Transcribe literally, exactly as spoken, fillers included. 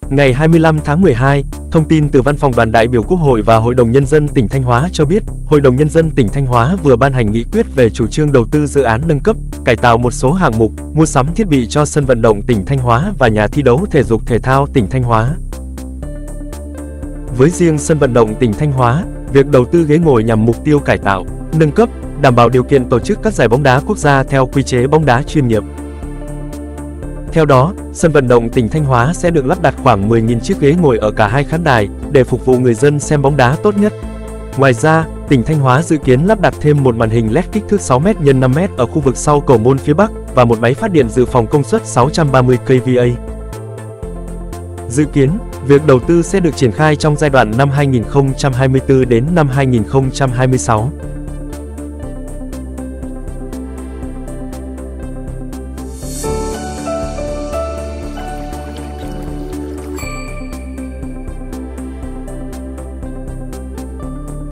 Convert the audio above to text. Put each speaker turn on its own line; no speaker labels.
Ngày hai mươi lăm tháng mười hai, thông tin từ Văn phòng Đoàn đại biểu Quốc hội và Hội đồng Nhân dân tỉnh Thanh Hóa cho biết, Hội đồng Nhân dân tỉnh Thanh Hóa vừa ban hành nghị quyết về chủ trương đầu tư dự án nâng cấp, cải tạo một số hạng mục, mua sắm thiết bị cho sân vận động tỉnh Thanh Hóa và nhà thi đấu thể dục thể thao tỉnh Thanh Hóa. Với riêng sân vận động tỉnh Thanh Hóa, việc đầu tư ghế ngồi nhằm mục tiêu cải tạo, nâng cấp, đảm bảo điều kiện tổ chức các giải bóng đá quốc gia theo quy chế bóng đá chuyên nghiệp. Theo đó, sân vận động tỉnh Thanh Hóa sẽ được lắp đặt khoảng mười nghìn chiếc ghế ngồi ở cả hai khán đài để phục vụ người dân xem bóng đá tốt nhất. Ngoài ra, tỉnh Thanh Hóa dự kiến lắp đặt thêm một màn hình led kích thước sáu mét nhân năm mét ở khu vực sau cầu môn phía Bắc và một máy phát điện dự phòng công suất sáu trăm ba mươi ki vô a. Dự kiến, việc đầu tư sẽ được triển khai trong giai đoạn năm hai nghìn không trăm hai mươi tư đến năm hai nghìn không trăm hai mươi sáu.